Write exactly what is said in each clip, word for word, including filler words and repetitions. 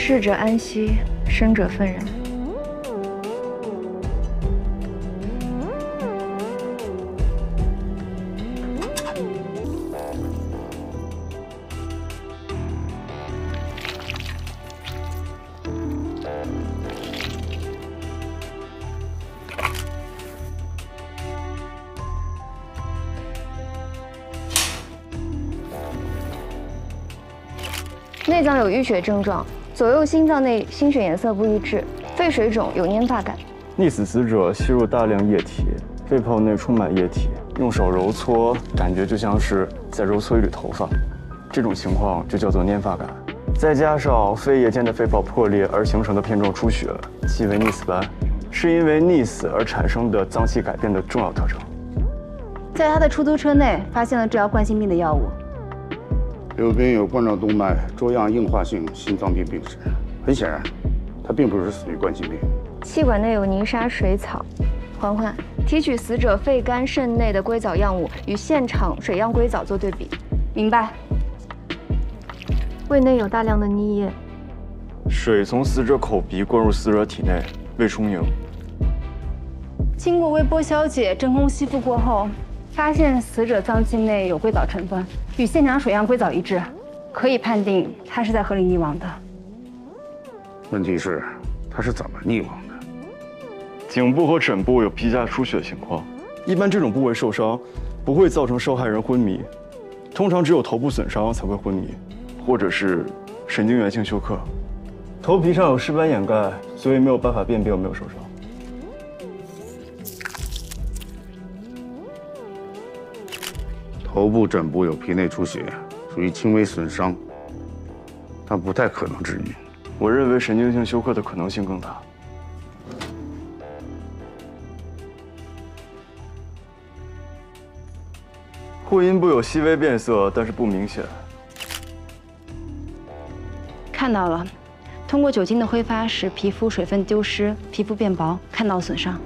逝者安息，生者愤然。内脏有淤血症状，左右心脏内心血颜色不一致，肺水肿，有粘发感。 溺死死者吸入大量液体，肺泡内充满液体，用手揉搓，感觉就像是在揉搓一缕头发，这种情况就叫做粘发感。再加上肺叶间的肺泡破裂而形成的片状出血，即为溺死斑，是因为溺死而产生的脏器改变的重要特征。 在他的出租车内发现了治疗冠心病的药物。 刘斌有冠状动脉粥样硬化性心脏病病史，很显然，他并不是死于冠心病。 气管内有泥沙、水草。缓缓，提取死者肺、肝、肾内的硅藻样物，与现场水样硅藻做对比。 明白。 胃内有大量的溺液， 水从死者口鼻灌入死者体内，未充盈。 经过微波消解、真空吸附过后。 发现死者脏器内有硅藻成分，与现场水样硅藻一致，可以判定他是在河里溺亡的。 问题是，他是怎么溺亡的？ 颈部和枕部有皮下出血情况，一般这种部位受伤不会造成受害人昏迷，通常只有头部损伤才会昏迷，或者是神经源性休克。头皮上有尸斑掩盖，所以没有办法辨别有没有受伤。 头部、枕部有皮内出血，属于轻微损伤，但不太可能致晕。 我认为神经性休克的可能性更大。会阴部有细微变色，但是不明显。 看到了，通过酒精的挥发使皮肤水分丢失，皮肤变薄，看到了损伤。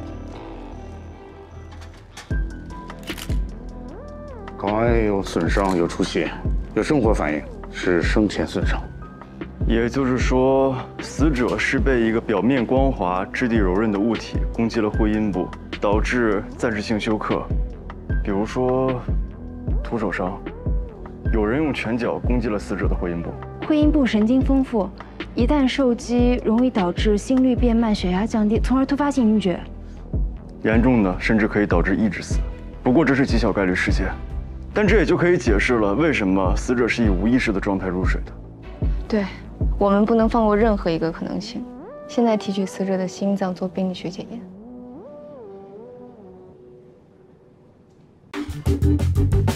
睾丸也有损伤，有出血，有生活反应，是生前损伤。 也就是说，死者是被一个表面光滑、质地柔韧的物体攻击了会阴部，导致暂时性休克。比如说，徒手伤，有人用拳脚攻击了死者的会阴部。 会阴部神经丰富，一旦受击，容易导致心率变慢、血压降低，从而突发性晕厥。 严重的甚至可以导致意致死。不过这是极小概率事件。 但这也就可以解释了为什么死者是以无意识的状态入水的。 对，我们不能放过任何一个可能性。现在提取死者的心脏做病理学检验。